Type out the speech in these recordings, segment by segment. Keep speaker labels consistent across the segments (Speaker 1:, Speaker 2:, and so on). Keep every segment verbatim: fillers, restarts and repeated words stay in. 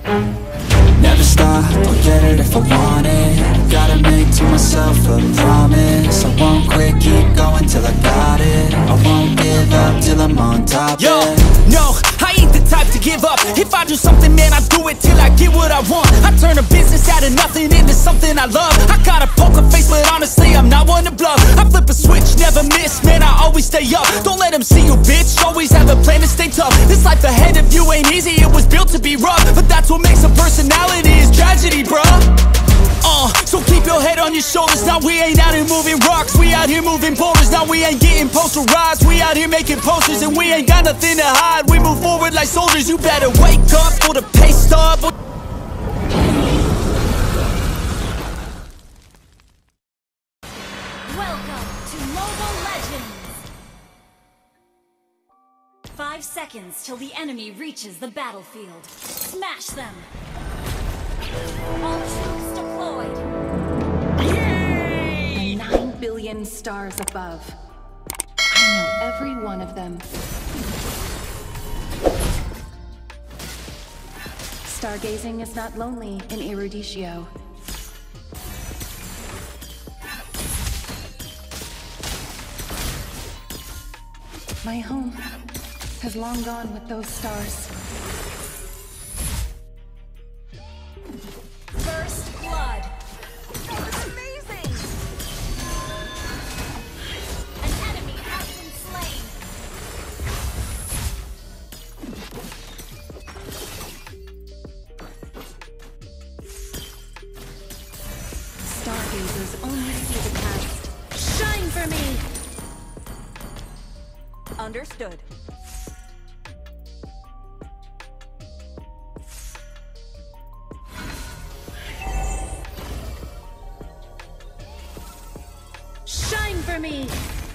Speaker 1: Never stop, I'll get it if I want it. Gotta make to myself a promise. I won't quit, keep going till I got it. I won't give up till I'm on top.
Speaker 2: Yo,
Speaker 1: yeah.
Speaker 2: no, I ain't the type to give up. If I do something, man, I do it till I get what I want. I turn a business out of nothing into something I love. I got a poker face, but honestly, I'm not one to bluff. I flip a switch, never miss, man, I always stay up. Don't let them see you, bitch, always have a plan to stay tough. This life ahead of you ain't easy, it was built to be rough. But that's what makes a personality, is tragedy, bruh. Uh, so keep your head on your shoulders. Now we ain't out here moving rocks, we out here moving boulders. Now we ain't getting posterized, we out here making posters. And we ain't got nothing to hide, we move forward like soldiers. You better wake up for the pay stub.
Speaker 3: Welcome to Mobile Legends! Five seconds till the enemy reaches the battlefield. Smash them! All troops deployed!
Speaker 4: Yay! The nine billion stars above. I know every one of them. Stargazing is not lonely in Eruditio. My home has long gone with those stars.
Speaker 3: First blood! That was amazing! An enemy has been slain!
Speaker 4: Stargazers only see the past.
Speaker 3: Shine for me! Understood. Shine for me!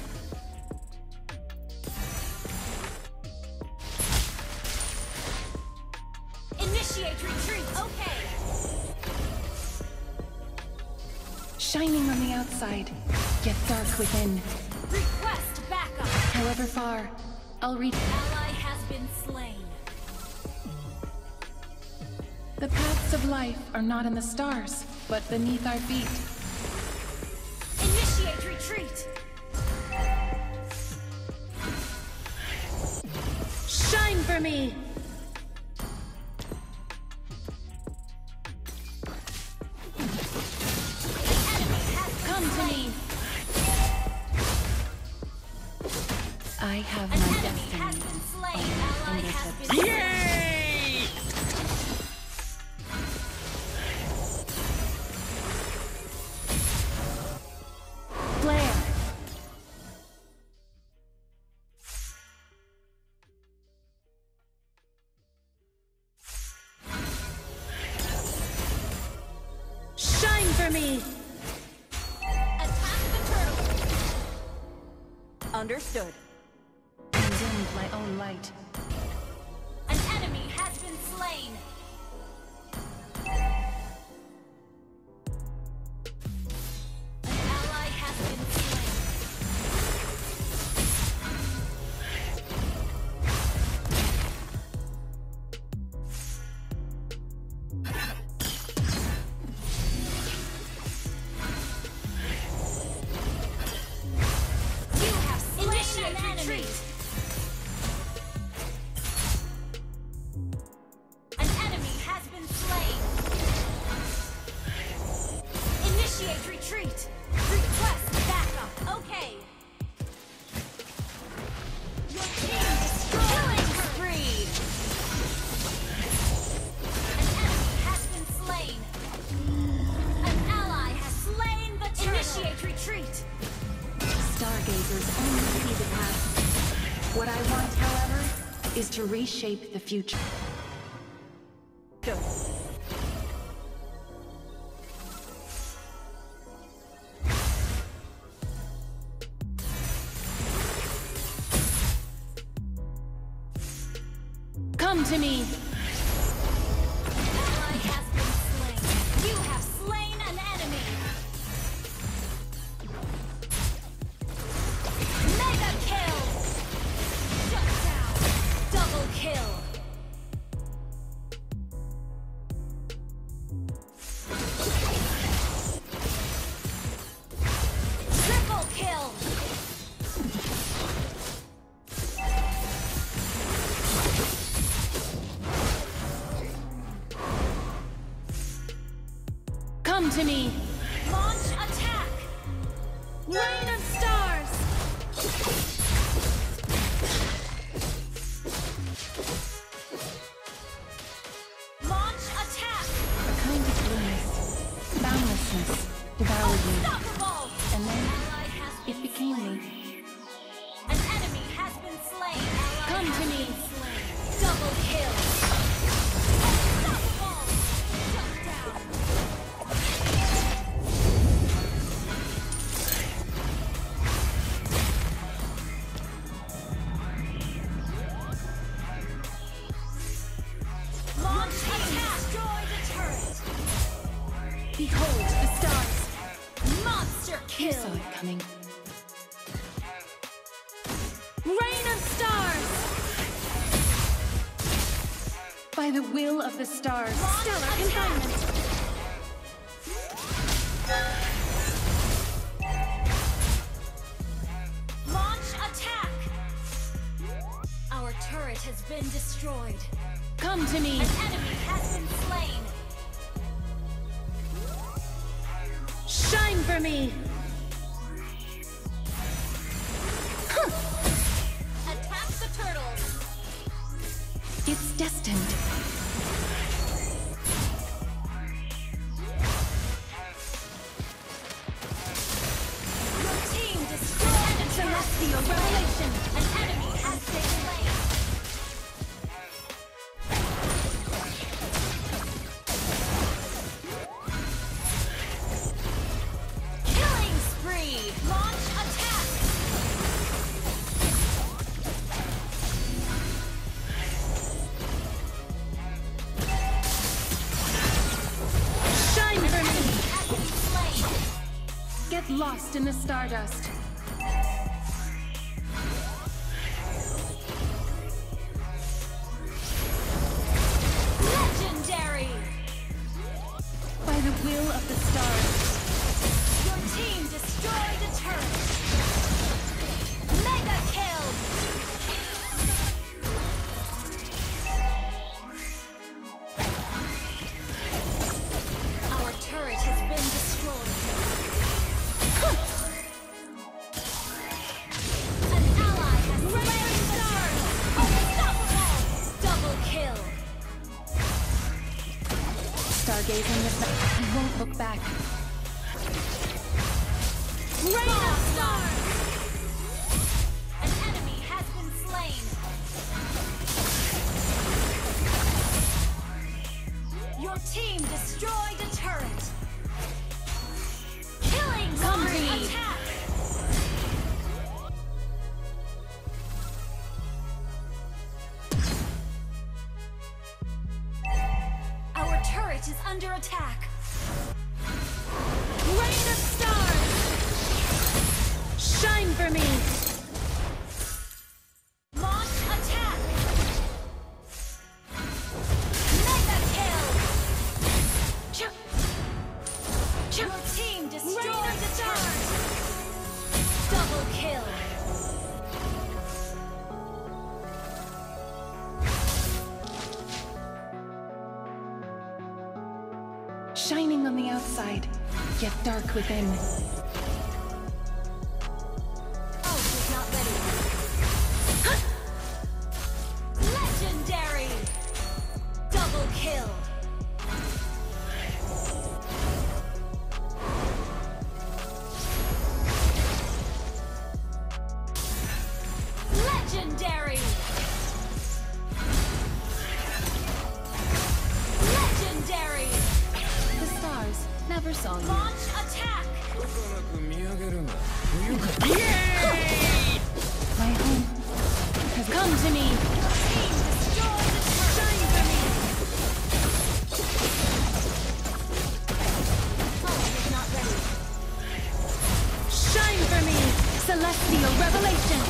Speaker 3: Initiate retreat! Okay!
Speaker 4: Shining on the outside, yet dark within.
Speaker 3: Request backup!
Speaker 4: However far, I'll reach.
Speaker 3: Ally has been slain.
Speaker 4: The paths of life are not in the stars, but beneath our feet.
Speaker 3: Initiate retreat! Shine for me! Come to me!
Speaker 4: I have
Speaker 3: An
Speaker 4: my
Speaker 3: enemy
Speaker 4: destiny.
Speaker 3: has been slain! Ally has been slain!
Speaker 2: Yay!
Speaker 4: Flare!
Speaker 3: Shine for me! Attack the turtle! Understood.
Speaker 4: Consumed my own light.
Speaker 3: An enemy has been slain! An ally has been slain. You have slain an enemy! An enemy has been slain! Initiate retreat! Request backup! Okay! Your team is killing spree! An enemy has been slain! An ally has slain the turtle! Initiate retreat!
Speaker 4: Stargazers only see the past. What I want, however, is to reshape the future.
Speaker 3: Go.
Speaker 4: Come to me!
Speaker 3: Ally has been slain. You have slain an enemy. Mega kill. Shut down. Double kill.
Speaker 4: Come to me!
Speaker 3: Launch attack!
Speaker 4: Rain of stars!
Speaker 3: Launch attack!
Speaker 4: A kind of blueness, boundlessness, devoured me.
Speaker 3: Unstoppable!
Speaker 4: And then
Speaker 3: Ally has been
Speaker 4: it became
Speaker 3: slain.
Speaker 4: me.
Speaker 3: An enemy has been slain. Ally
Speaker 4: Come
Speaker 3: has
Speaker 4: to me.
Speaker 3: been slain. Double kill. Unstoppable! Shut down. Launch attack. Destroy the turret.
Speaker 4: Behold the stars!
Speaker 3: Monster
Speaker 4: You
Speaker 3: kill.
Speaker 4: saw it coming. Rain of stars! By the will of the stars.
Speaker 3: Launch
Speaker 4: Stellar
Speaker 3: attack.
Speaker 4: confinement.
Speaker 3: Launch attack. Our turret has been destroyed.
Speaker 4: Come to me!
Speaker 3: An enemy has been slain.
Speaker 4: Shine for me!
Speaker 3: Attack the turtles.
Speaker 4: It's destined.
Speaker 3: Your team destroyed a
Speaker 4: Celestial
Speaker 3: turret.
Speaker 4: revelation!
Speaker 3: An enemy has been slain. Killing spree. Launch attack.
Speaker 4: Shine for me!
Speaker 3: Has been slain.
Speaker 4: Get lost in the stardust.
Speaker 3: Legendary.
Speaker 4: By the will of the stars.
Speaker 3: Your team destroyed a turret. Mega kill. Our turret has been destroyed. An ally has slain the turret. Unstoppable. Double kill.
Speaker 4: Stargazing with the... I won't look back.
Speaker 3: Rain of stars. An enemy has been slain. Your team destroyed a turret. Killing
Speaker 4: Come to
Speaker 3: spree.
Speaker 4: me.
Speaker 3: Attack. Our turret is under attack.
Speaker 4: Rain of stars! Shine for me!
Speaker 3: Launch attack. Mega kill.
Speaker 4: Ch-
Speaker 3: Your team destroyed
Speaker 4: Rain of
Speaker 3: the turret. Double kill.
Speaker 4: Shining on the outside, yet dark within.
Speaker 3: Ult is not ready. Legendary. Double kill. Legendary. Legendary.
Speaker 4: The stars never saw you.
Speaker 3: Launch attack.
Speaker 4: My home has come to me.
Speaker 3: Team destroy the turret.
Speaker 4: Shine for me.
Speaker 3: Ult is not ready.
Speaker 4: Shine for me. Celestial revelation.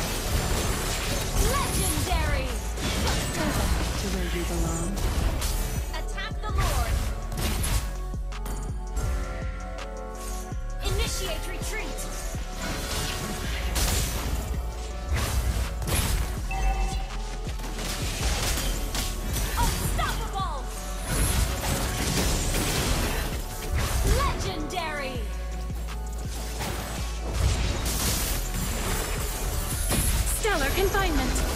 Speaker 3: Legendary.
Speaker 4: Go back to where you belong.
Speaker 3: Attack the Lord. Initiate retreat. Unstoppable.
Speaker 4: confinement.